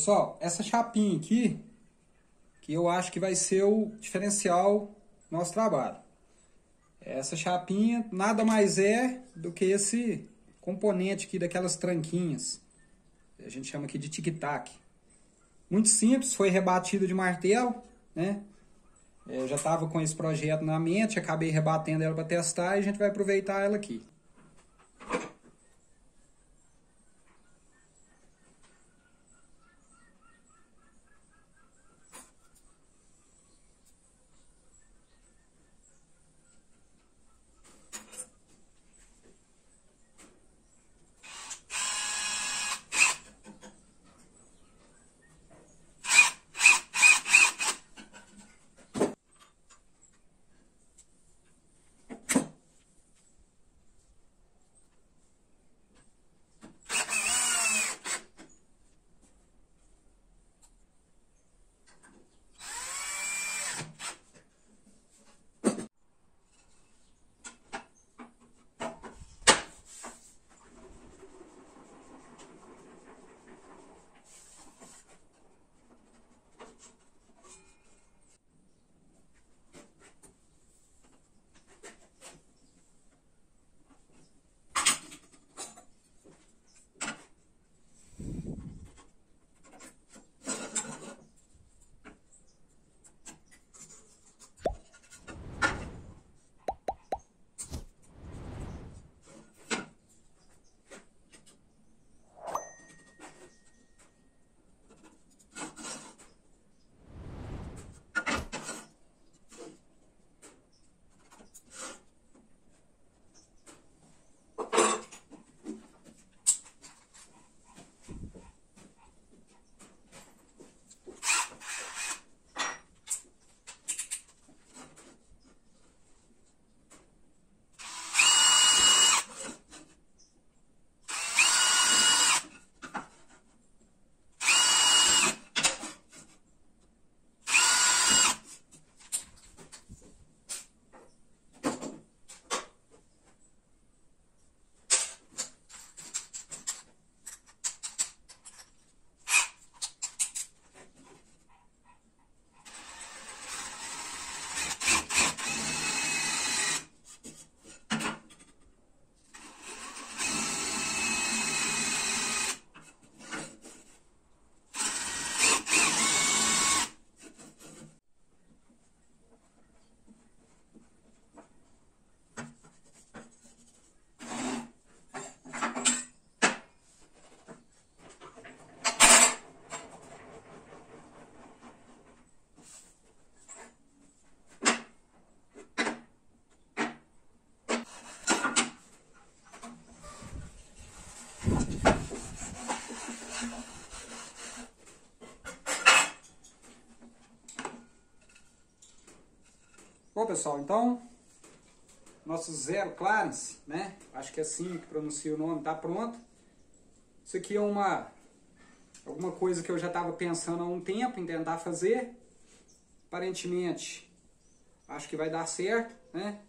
Pessoal, essa chapinha aqui, que eu acho que vai ser o diferencial do nosso trabalho. Essa chapinha nada mais é do que esse componente aqui daquelas tranquinhas. A gente chama aqui de tic-tac. Muito simples, foi rebatido de martelo, né? Eu já estava com esse projeto na mente, acabei rebatendo ela para testar e a gente vai aproveitar ela aqui. Bom, pessoal, então, nosso zero clearance, né? Acho que é assim que pronuncia o nome, tá pronto. Isso aqui é alguma coisa que eu já estava pensando há um tempo em tentar fazer. Aparentemente, acho que vai dar certo, né?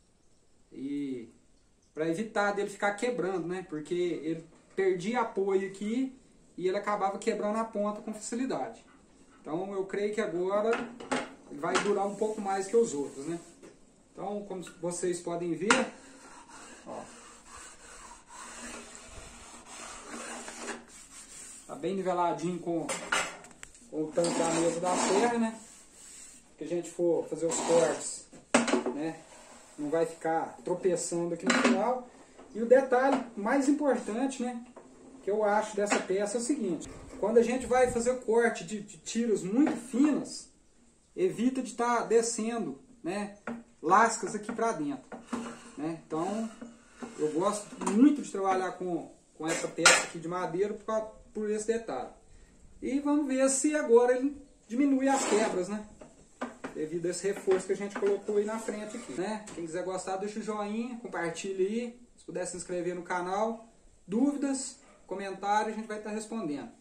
E para evitar dele ficar quebrando, né? Porque ele perdia apoio aqui e ele acabava quebrando a ponta com facilidade. Então, eu creio que agora ele vai durar um pouco mais que os outros, né? Então, como vocês podem ver, ó, tá bem niveladinho com o tanque da mesa da serra, né? Que a gente for fazer os cortes, né? Não vai ficar tropeçando aqui no final. E o detalhe mais importante, né? Que eu acho dessa peça é o seguinte: quando a gente vai fazer o corte de tiras muito finas, evita de estar descendo, né, lascas aqui para dentro, né? Então, eu gosto muito de trabalhar com essa peça aqui de madeira por esse detalhe. E vamos ver se agora ele diminui as quebras, né? Devido a esse reforço que a gente colocou aí na frente aqui, né? Quem quiser gostar, deixa o joinha, compartilha aí. Se puder se inscrever no canal. Dúvidas, comentários, a gente vai estar respondendo.